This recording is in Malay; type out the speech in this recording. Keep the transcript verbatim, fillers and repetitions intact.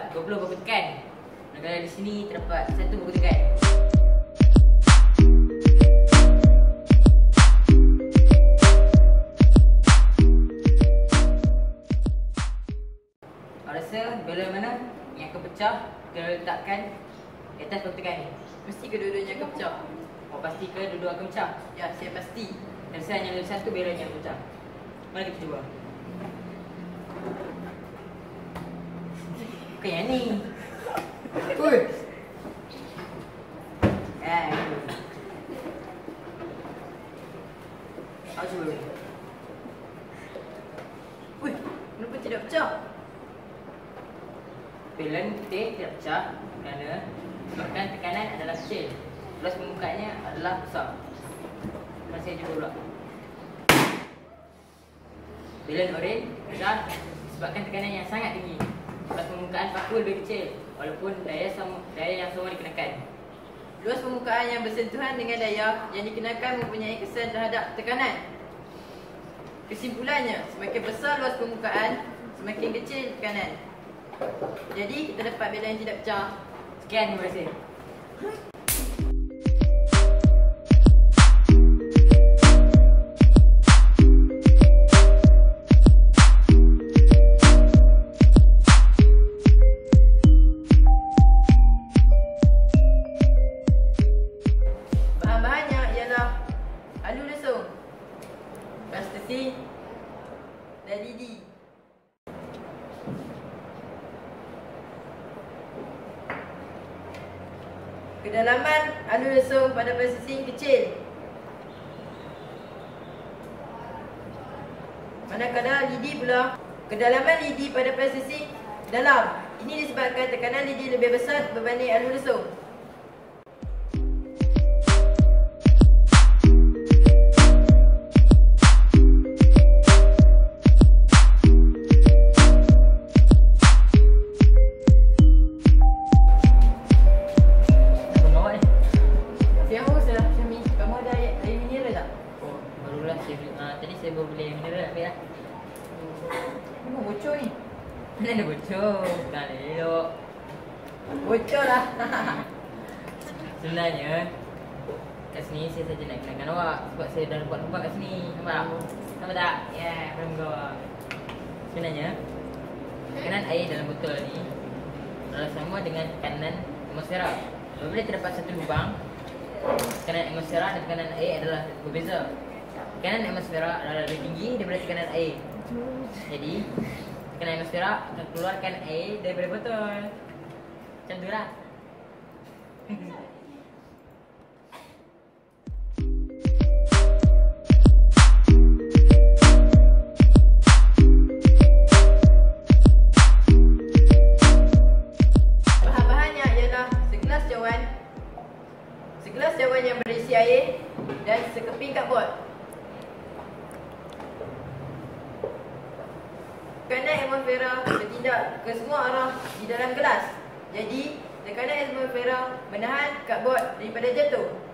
dua puluh baku tekan. Manakala di sini terdapat satu baku tekan. Awak rasa belon mana yang akan pecah kita letakkan di atas baku tekan ni? Mesti kedua-duanya akan pecah. Awak pasti ke dua-dua akan pecah? Ya, saya pasti. Dan saya hanya ada satu belon yang pecah. Mana kita cuba? Bukan yang ni. Ui. Eh. Awak cuba dulu. Ui, kenapa tidak pecah? Belon kita tidak pecah kerana sebabkan tekanan adalah kecil. Plus permukaannya adalah besar. Mari saya cuba pula. Belon oren pecah sebabkan tekanan yang sangat tinggi. Plus permukaan paku lebih kecil walaupun daya sama, daya yang sama dikenakan. Luas permukaan yang bersentuhan dengan daya yang dikenakan mempunyai kesan terhadap tekanan. Kesimpulannya, semakin besar luas permukaan, semakin kecil tekanan. Jadi, kita dapat belon yang tidak pecah. Sekian, terima kasih. Bahan-bahannya ialah alu lesung, plastasi dan lidi. Kedalaman alu lesung pada plastasi kecil, manakala lidi pula kedalaman lidi pada plastasi dalam. Ini disebabkan tekanan lidi lebih besar berbanding alu lesung. Tadi saya baru beli mineral nak ambil lah. Memang bocor ni. Mana ada bocor? Dah elok. Bocor lah. Sebenarnya kat sini saya saja nak kenalkan awak sebab saya dah buat tempat kat sini. Nampak tak? Nampak tak? Ya, yeah, bangga. Sebenarnya tekanan air dalam botol ni adalah sama dengan tekanan atmosfera. Apabila terdapat satu lubang, tekanan atmosfera dan tekanan air adalah berbeza. Tekanan atmosfera adalah lebih tinggi daripada tekanan air. Jadi, tekanan atmosfera akan keluarkan air daripada botol. Macam tu lah. Bahan-bahannya ialah segelas cawan, segelas cawan yang berisi air dan sekeping kadbod. Tekanan atmosfera bertindak ke semua arah di dalam gelas. Jadi, tekanan atmosfera menahan kadbod daripada jatuh.